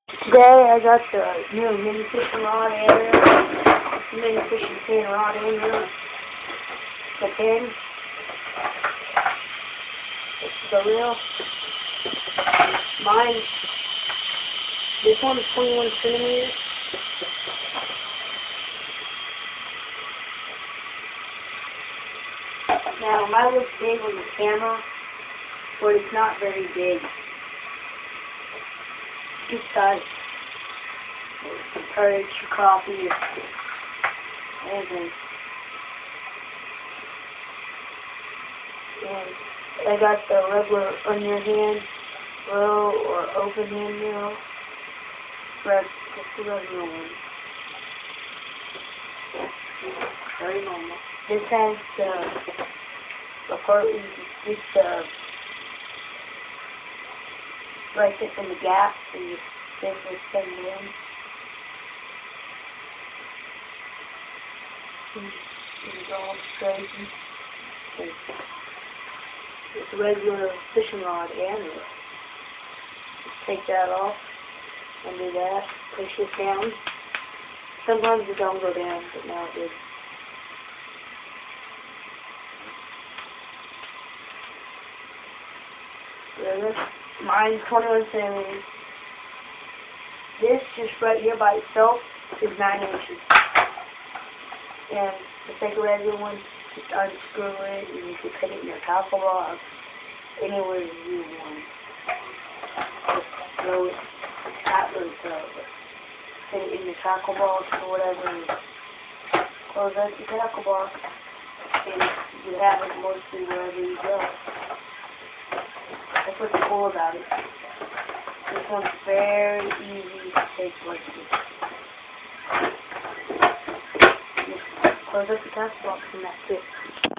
Today I got the new mini fishing rod and mini fishing pin rod in there. The pin. It's the reel. Mine. This one's 21 centimeters. Now, it might look big on the camera, but it's not very big. Just got some perch, crappie, anything. And I got the regular on your hand roll or open hand reel. Just the regular one. Very normal. This has the part where you can stick right there in the gap and you basically send it in. It's all crazy. It's a regular fishing rod and reel. Just take that off and do that. Push it down. Sometimes it don't go down, but now it did. Mine's 21 centimeters. This just right here by itself is 9 inches. And to take a regular one, just unscrew it and you can put it in your tackle box anywhere you want. Just throw it at the put it in your tackle box or whatever and close up your tackle box and you have it mostly wherever you go. That's what's cool about it. This one's very easy to take places. Just close up the tackle box and that's it.